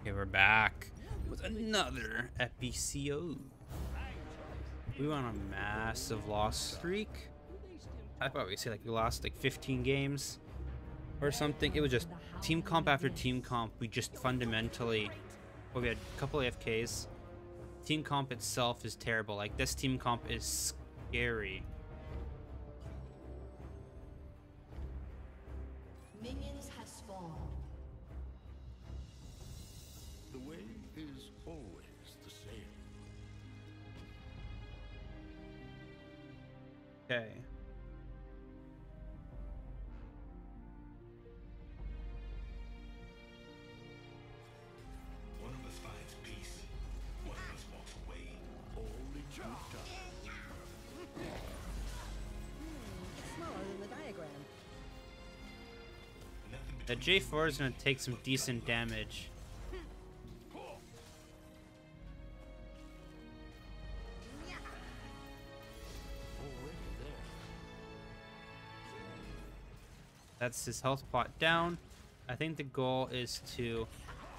Okay, we're back with another episode. We went on a massive loss streak. I'd probably say like we lost like 15 games or something. It was just team comp after team comp. We just fundamentally, well, we had a couple AFKs. Team comp itself is terrible. Like this team comp is scary. Minions have spawned. The way is always the same. Okay. One of us finds peace. One of us walks away. Only two times. Smaller than the diagram. The J4 is going to take some decent damage. That's his health pot down. I think the goal is to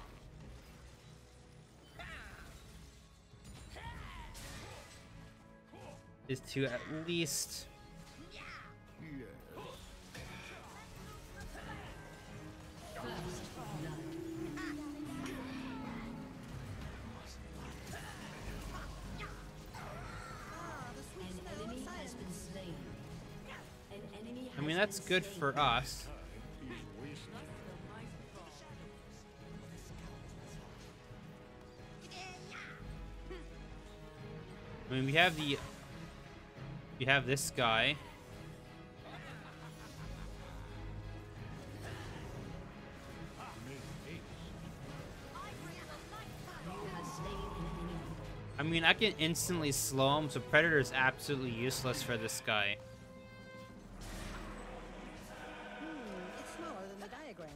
at least I mean, that's good for us. I mean, we have this guy. I mean, I can instantly slow him, so Predator is absolutely useless for this guy. It's smaller than the diagram.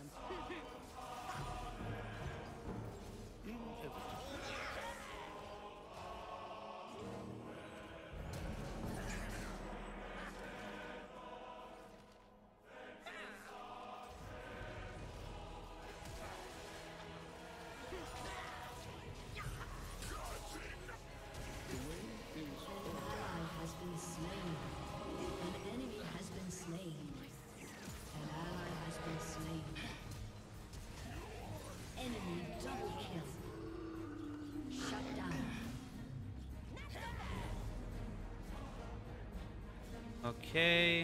Okay. An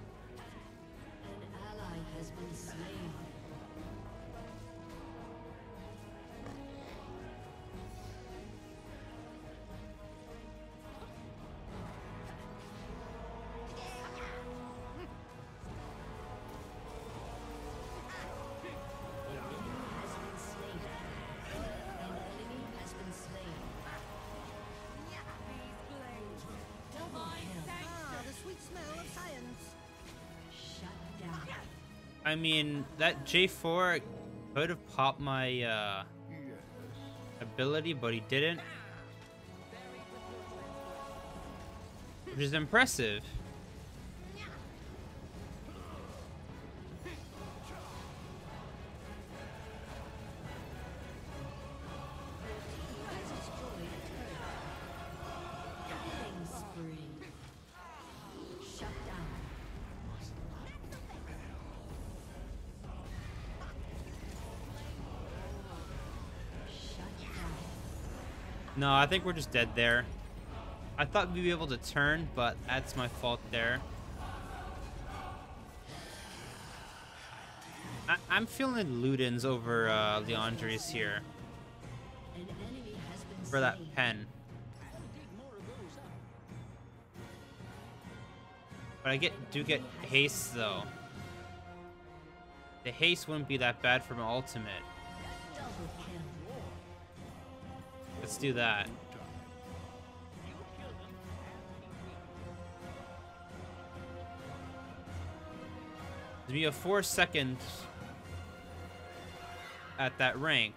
ally has been slain. I mean, that J4 could have popped my ability, but he didn't. Which is impressive. No, I think we're just dead there. I thought we'd be able to turn, but that's my fault there. I'm feeling Ludens over Leandre's here. For that pen. But I do get haste though. The haste wouldn't be that bad for my ultimate. Let's do that. We have 4 seconds at that rank.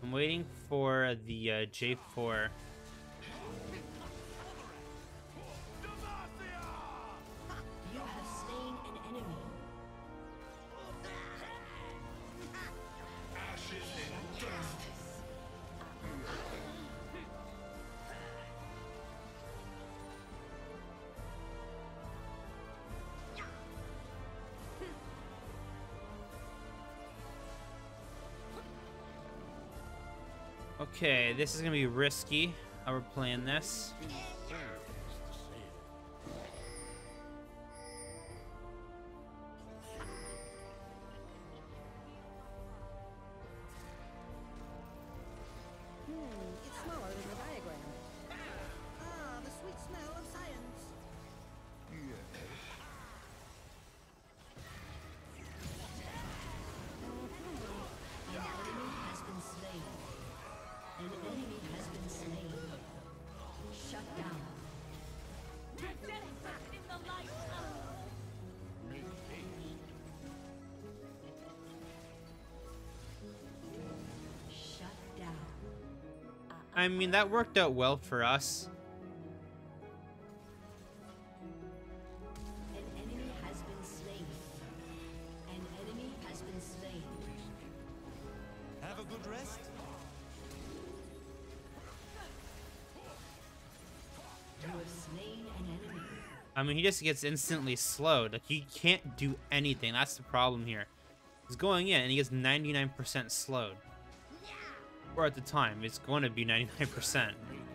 I'm waiting for the J4. You have slain an enemy. Ashes and dust. Okay, this is gonna be risky. How we're playing this. It's smaller than the diagram. Ah, the sweet smell of science. An enemy has been slain. An enemy has been slain. Shut down. Shut down. I mean, that worked out well for us. An enemy has been slain. An enemy has been slain. Have a good rest. You have slain an enemy. I mean, he just gets instantly slowed. Like, he can't do anything. That's the problem here. He's going in, and he gets 99% slowed. Or at the time, it's going to be 99%.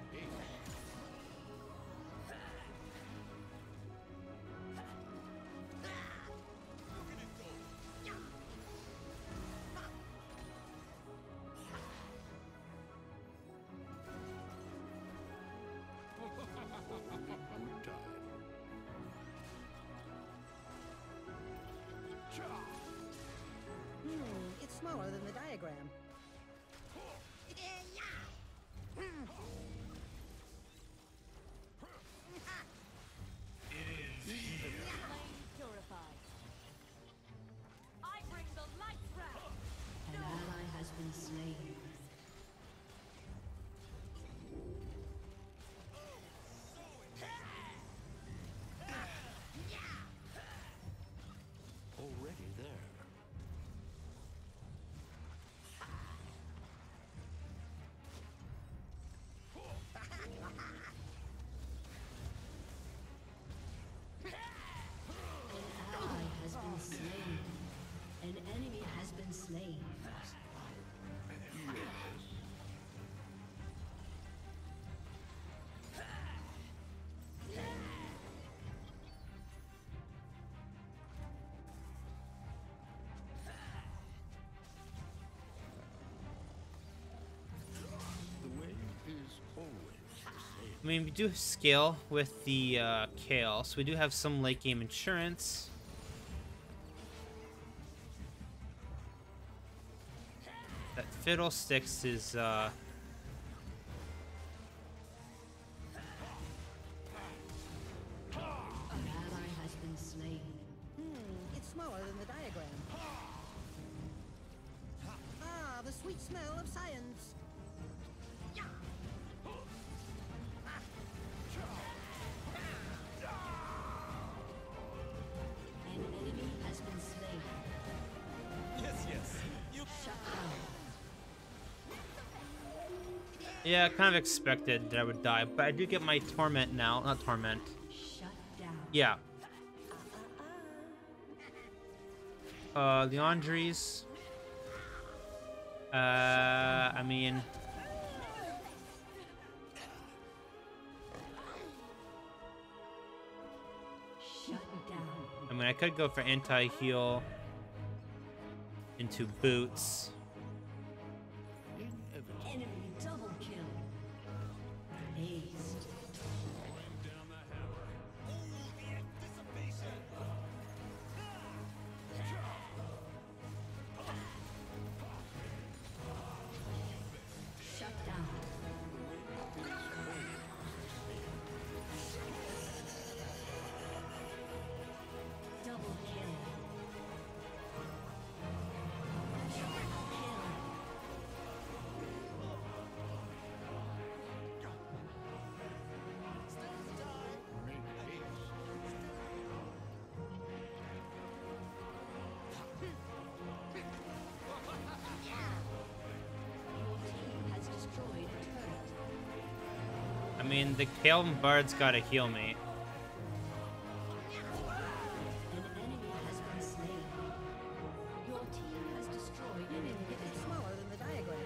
It's smaller than the diagram. An ally has been slain. Already there. An ally has been slain. An enemy has been slain. The way is always the same. I mean, we do scale with the Kale, so we do have some late game insurance. That Fiddlesticks is, An ally has been slain. It's smaller than the diagram. Ah, the sweet smell of science. An enemy has been slain. Yes, yes. You Shut down. yeah, kind of expected that I would die, but I do get my Torment now. Not Torment. Shut down. Yeah. Leandries. I mean... Shut down. I mean, I could go for anti-heal into boots. Enemy double kill. Aced. Shut down. Double kill. mean, the Kaelin Bard's gotta heal me. An enemy has been slain. Your team has destroyed an inhibitor. It's smaller than the diagram.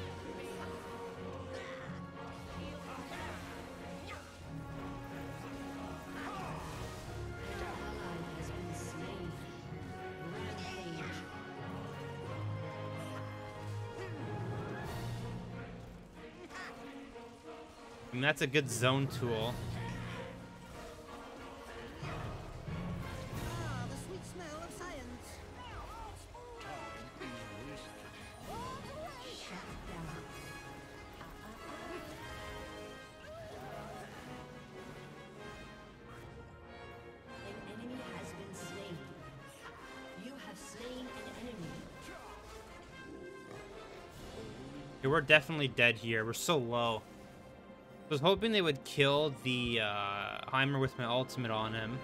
Ally has been slain. Rampage. I mean, that's a good zone tool. Ah, the sweet smell of science. Shut down. An enemy has been slain. You have slain an enemy. Yeah, we're definitely dead here. We're so low. I was hoping they would kill the Heimer with my ultimate on him.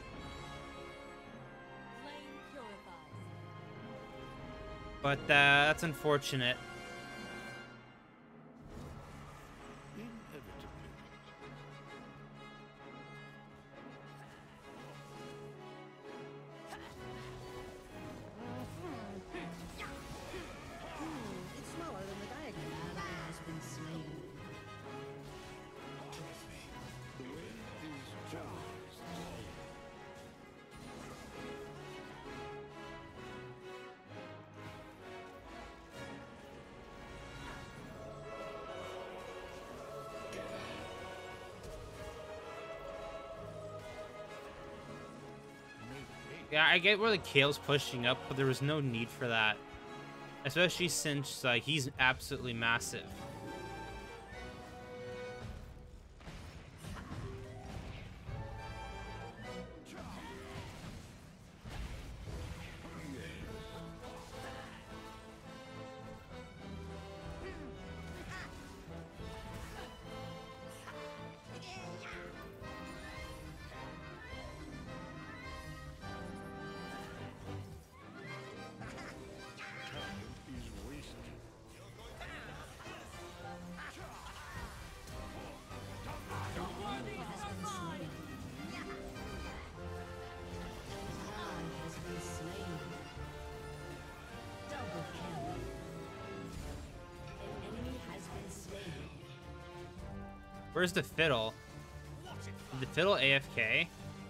But that's unfortunate. It's smaller than the diagram. Ally has been slain. Yeah, I get where the Kale's pushing up, but there was no need for that. Especially since he's absolutely massive. Where's the fiddle? Did the fiddle AFK?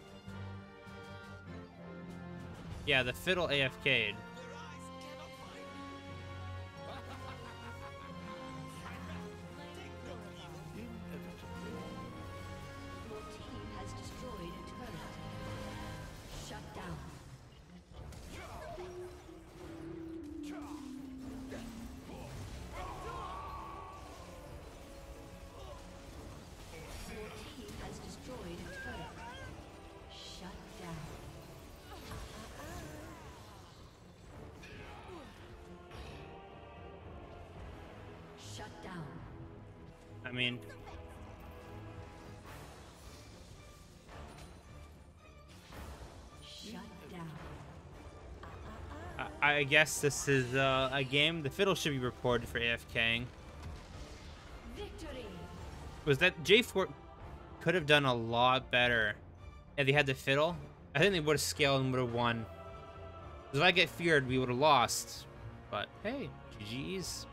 Yeah, the fiddle AFK'd. Your team has destroyed a turret. Shut down. Your team has destroyed a turret. Shut down. Shut down. I mean, Shut down. I guess this is a game. The fiddle should be reported for AFKing. Victory. Was that J4 could have done a lot better if they had the fiddle? I think they would have scaled and would have won. Because if I get feared, we would have lost. But hey, GG's.